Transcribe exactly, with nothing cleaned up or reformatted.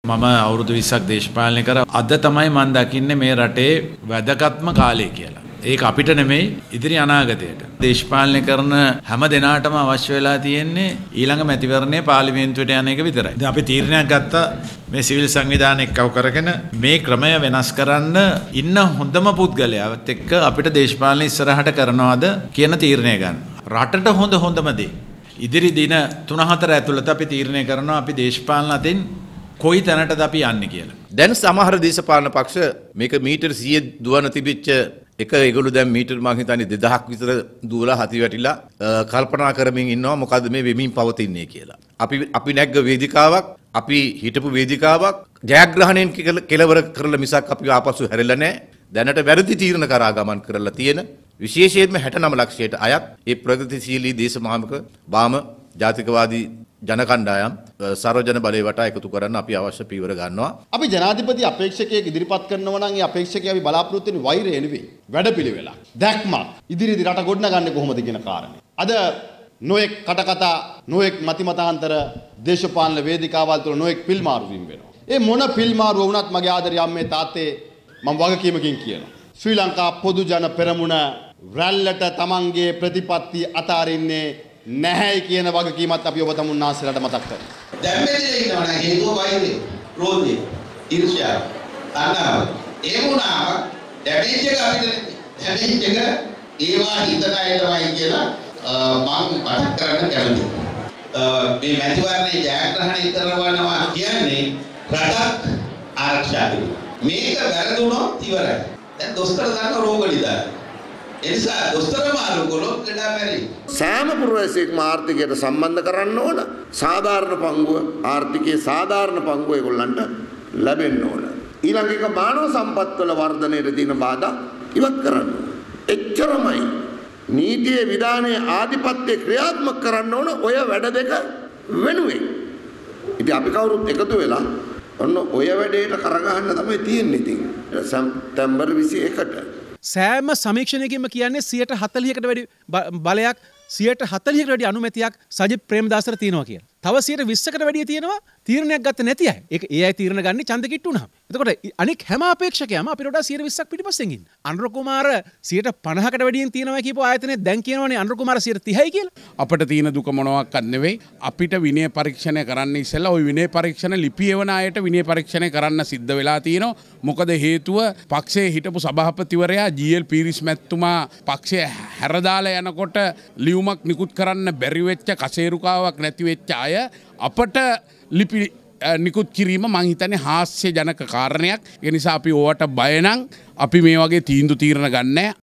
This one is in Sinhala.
මම අවුරුදු විස්සක් දේශපාලනය කර අද තමයි මම දකින්නේ මේ රටේ වැදගත්ම කාලය කියලා. ඒක අපිට නෙමෙයි ඉදිරි අනාගතයට. දේශපාලනය කරන හැම දෙනාටම අවශ්‍ය වෙලා තියෙන්නේ ඊළඟ මැතිවරණයේ පාර්ලිමේන්තුවට යන එක විතරයි. දැන් අපි තීරණයක් ගත්තා මේ සිවිල් සංවිධානය එක්කව කරගෙන මේ ක්‍රමය වෙනස් කරන්න ඉන්න හොඳම පුද්ගලයාත් එක්ක අපිට දේශපාලන ඉස්සරහට කරනවාද කියන තීරණය ගන්න. රටට හොඳ හොඳම දේ. ඉදිරි දින තුන හතර ඇතුළත අපි තීරණය කරනවා අපි දේශපාලන අතින් කොයි තැනටද අපි යන්නේ කියලා. දැන් සමහර දේශපාලන පක්ෂ මේක මීටර් සීය දුවන තිබිච්ච එක ඒගොල්ලෝ දැන් මීටර් මං හිතන්නේ දෙදහක් විතර දුවලා හති වැටිලා කල්පනා කරමින් ඉන්නවා මොකද්ද මේ වෙමින් පවතින්නේ කියලා. අපි අපි නැග්ග වේදිකාවක් අපි හිටපු වේදිකාවක් ජයග්‍රහණයෙන් කෙලවර කරලා මිසක් අපි ආපසු හැරෙලා නැහැ. දැනට වැරදි තීරණ කරා ගමන් කරලා තියෙන විශේෂයෙන්ම හැට නව ලක්ෂයට අයත් ඒ ප්‍රගතිශීලී දේශමාමක වාම ජාතිකවාදී ජන කණ්ඩායම් සර්වජන බලය වටා එකතු කරන්න අපි අවශ්‍ය පීවර ගන්නවා. අපි ජනාධිපති අපේක්ෂකයෙක් ඉදිරිපත් කරනවා නම් ඒ අපේක්ෂකයා අපි බලාපොරොත්තු වෙන වෛරය නෙවෙයි. වැඩපිළිවෙලක්. දැක්මක්. ඉදිරියේදී රට ගොඩනගන්නේ කොහොමද කියන කාරණේ. අද නොඑක් කටකතා නොඑක් මතිමතාන්තර දේශපාලන වේදිකාවල් තුළ නොඑක් පිල්මාරු වීම වෙනවා. ඒ මොන පිල්මාරුව වුණත් මගේ ආදරේ අම්මේ තාත්තේ මම වගකීමකින් කියනවා. ශ්‍රී ලංකා පොදු ජන පෙරමුණ රැල්ලට තමන්ගේ ප්‍රතිපත්ති අතාරින්නේ නැහැයි කියන වගකීමත් අපි ඔබ තමුන්නාන්සේලාට මතක් කරනවා. දැන් මෙතන ඉන්නවා නම් හේතුව වෛරය, ක්‍රෝධය, ඊර්ෂ්‍යාව, තණ්හාව. ඒ වුණාම ඩැමේජ් එක අපිට ඩැමේජ් එක ඒවා හිතන අය තමයි කියලා මම මතක් කරන්න කැමතියි. මේ මැතිවරණේ ජයග්‍රහණය කරනවා කියන්නේ රටක් ආරක්ෂා කිරීම. මේක වැරදුනොත් ඉවරයි. දැන් දොස්තර දන්න රෝග නිදාන. එනිසා දොස්තර මාරු කළොත් ලඩා මැරෙයි. සෑම පුරවැසියෙක්ම ආර්ථිකයට සම්බන්ධ කරන්න ඕන. සාධාරණ පංගුව ආර්ථිකයේ සාධාරණ පංගුව ඒගොල්ලන්ට ලැබෙන්න ඕන. ඊළඟ එක මානව සම්පත් වල වර්ධනයට තියෙන බාධා ඉවත් කරන්න ඕන. එච්චරමයි. නීතියේ විධානයේ ආධිපත්‍ය ක්‍රියාත්මක කරන්න ඕන ඔය වැඩ දෙක වෙනුවෙන්. ඉතින් අපි කවුරුත් එකතු වෙලා ඔන්න ඔය වැඩේට කරගහන්න තමයි තියෙන්නේ ඉතින්. සැප්තැම්බර් විසි එකට සෑම සමීක්ෂණයකින්ම කියන්නේ සියයට හතළිහකට වැඩි බලයක් සියයට හතළිහකට වැඩි අනුමැතියක් සජිත් ප්‍රේමදාසට තියෙනවා කියලා. තව සියයට විස්සකට වැඩිය තියෙනවා තීරණයක් ගත්තේ නැති අය. ඒක ඒ අය තීරණ ගන්නේ ඡන්ද කිට්ටු වුණාම. එතකොට අනික හැම අපේක්ෂකයම අපිට වඩා සියයට විස්සක් පිටිපස්සෙන් ඉන්න. අනුර කුමාර සියයට පනහකට වැඩියෙන් තියෙනවා කියපුව ආයතනයේ දැන් කියනවනේ අනුර කුමාර සියයට තිහයි කියලා. අපිට තියෙන දුක මොනවාක්වත් නෙවෙයි. අපිට විනය පරීක්ෂණය කරන්න ඉස්සෙල්ලා ওই විනය පරීක්ෂණ ලිපියවන අයට විනය පරීක්ෂණය කරන්න සිද්ධ වෙලා තියෙනවා. මොකද හේතුව පක්ෂයේ හිටපු සභාපතිවරයා ජී.එල්. පීරිස් මැතිතුමා පක්ෂය හැරදාලා යනකොට ලියුමක් නිකුත් කරන්න බැරි වෙච්ච කසේරුකාවක් නැති වෙච්ච අය අපට ලිපි නිකුත් කිරීම මං හිතන්නේ හාස්‍ය ජනක කාරණයක්. ඒ නිසා අපි ඕවට බය නම් අපි මේ වගේ තීන්දුව තීරණ ගන්නෑ.